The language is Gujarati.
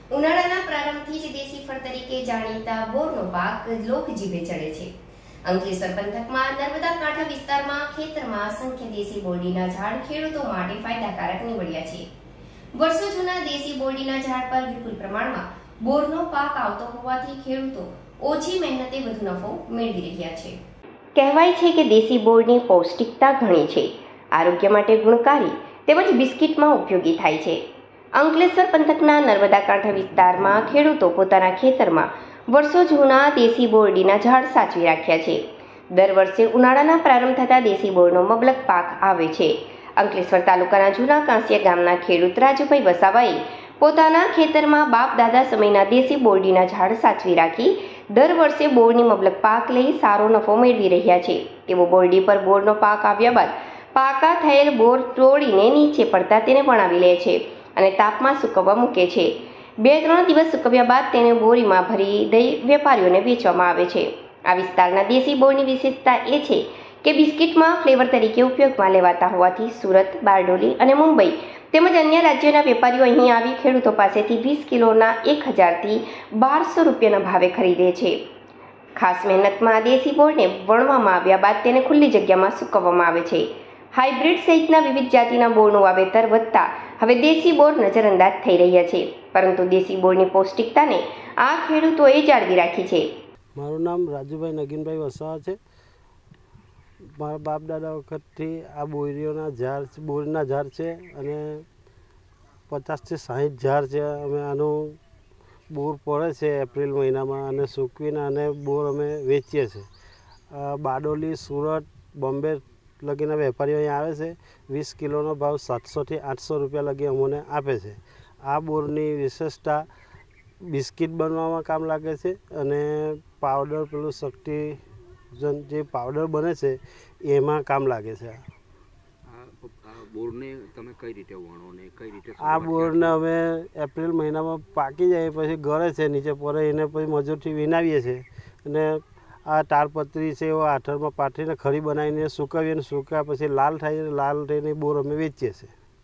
ઉનાળાના પ્રારંભથી જ દેશી ફળ તરીકે જાણીતા બોરનો પાક લોકજીભે ચડે છે। અંકલેશ્વર પંથકમાં નર્મદા કાંઠા વિસ્તારમાં ખેતરમાં અસંખ્ય દેશી બોરડીના ઝાડ ખેડૂતો માટે ફાયદાકારક નીવડ્યા છે। વર્ષો જૂના દેશી બોરડીના ઝાડ પર વિપુલ પ્રમાણમાં બોરનો પાક આવતો હોવાથી ખેડૂતો ઓછી મહેનતે વધુ નફો મેળવી રહ્યા છે। કહેવાય છે કે દેશી બોરની પૌષ્ટિકતા ઘણી છે, આરોગ્ય માટે ગુણકારી તેમજ બિસ્કિટમાં ઉપયોગી થાય છે। અંકલેશ્વર પંથકના નર્મદા કાંઠા વિસ્તારમાં ખેડૂતો પોતાના ખેતરમાં વર્ષો જૂના દેશી બોરડીના ઝાડ સાચવી રાખ્યા છે। દર વર્ષે ઉનાળાના પ્રારંભ થતા દેશી બોરનો મબલક પાક આવે છે। અંકલેશ્વર તાલુકાના જૂના કાંસિયા ગામના ખેડૂત રાજુભાઈ વસાવાએ પોતાના ખેતરમાં બાપ દાદા સમયના દેશી બોરડીના ઝાડ સાચવી રાખી દર વર્ષે બોરની મબલક પાક લઈ સારો નફો મેળવી રહ્યા છે। તેઓ બોરડી પર બોરનો પાક આવ્યા બાદ પાકા થયેલ બોર તોડીને નીચે પડતા તેને વણાવી લે છે અને તાપમાં સૂકવવા મૂકે છે। 2-3 દિવસ સૂકવ્યા બાદ તેને બોરીમાં ભરી દઈ વેપારીઓને વેચવામાં આવે છે। આ વિસ્તારના દેશી બોરની વિશેષતા એ છે કે બિસ્કિટમાં ફ્લેવર તરીકે ઉપયોગમાં લેવાતા હોવાથી સુરત, બારડોલી અને મુંબઈ તેમજ અન્ય રાજ્યોના વેપારીઓ અહીં આવી ખેડૂતો પાસેથી 20 કિલોના 1000 થી 1200 રૂપિયાના ભાવે ખરીદે છે। ખાસ મહેનતમાં દેશી બોરને વણવામાં આવ્યા બાદ તેને ખુલ્લી જગ્યામાં સૂકવવામાં આવે છે। હાઇબ્રિડ સહિતના વિવિધ જાતિના બોરનું વાવેતર વધતા હવે દેશી બોર નજરઅંદાજ થઈ રહ્યા છે, પરંતુ દેશી બોરની પૌષ્ટિકતાને આ ખેડૂતોએ જાળવી રાખી છે। મારું નામ રાજુભાઈ નગીનભાઈ વસાવા છે। મારા બાપ દાદા વખતથી આ બોરના ઝાડ છે અને 50 થી 60 ઝાડ છે। અમે આનું બોર પડે છે એપ્રિલ મહિનામાં અને સૂકવીને અને બોર અમે વેચીએ છીએ। બારડોલી, સુરત, બોમ્બે લગીના વેપારીઓ અહીં આવે છે। 20 કિલોનો ભાવ 700 થી 800 રૂપિયા લગી અમને આપે છે। આ બોરની વિશેષતા બિસ્કિટ બનવામાં કામ લાગે છે અને પાવડર પેલું શક્તિ જે પાવડર બને છે એમાં કામ લાગે છે। બોરને તમે કઈ રીતે વણો ને કઈ રીતે? આ બોરને અમે એપ્રિલ મહિનામાં પાકી જાય પછી ગળે છે નીચે પડે એને પછી મજૂરથી વિનાવીએ છીએ અને આ તાડપત્રી છે એવો આઠરમાં પાથરીને ખડી બનાવીને સૂકવીએ અને સૂક્યા પછી લાલ થાય, લાલ થઈને બોર અમે વેચીએ છીએ।